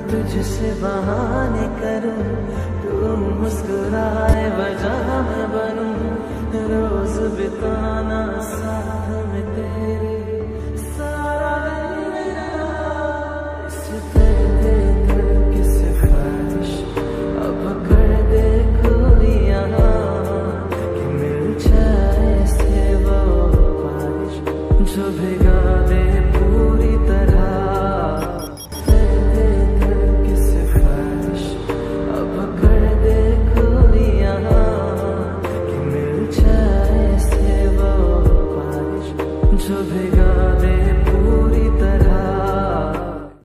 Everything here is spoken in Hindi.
तुझसे बहाने करूं, तू मुस्कुराए वजह मैं बनूं, रोज बिताना